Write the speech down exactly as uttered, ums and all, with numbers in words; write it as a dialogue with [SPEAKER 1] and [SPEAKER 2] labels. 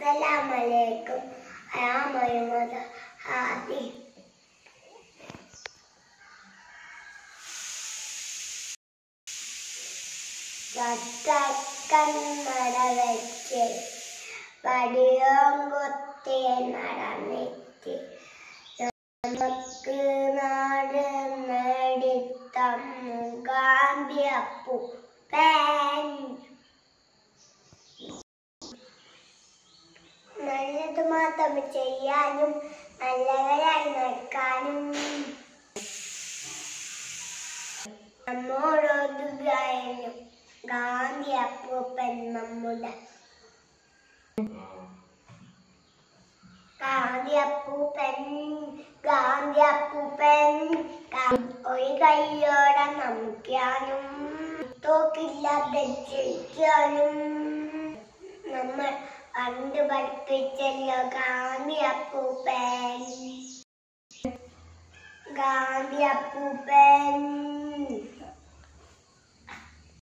[SPEAKER 1] Assalamualaikum. Hadhi Muhammed. Hadhi. Katakan maraveche, padiyongotte naranette. Namakku nadu nedittam Gandhiappu pen. നല്ലത് മാത്രം ചെയ്യാനും നല്ലവരായി നടക്കാനും നമ്മോടൊതുകായാലും ഗാന്ധി അപ്പൂപ്പൻ നമ്മുടെ ഗാന്ധി അപ്പൂപ്പൻ ഗാന്ധി അപ്പൂപ്പൻ ഒരു കൈയോടെ നമിക്കാനും തോക്കില്ലാതെ ജയിക്കാനും നമ്മൾ പണ്ട് പഠിപ്പിച്ചല്ലോ ഗാന്ധി അപ്പൂപ്പൻ ഗാന്ധി അപ്പൂപ്പൻ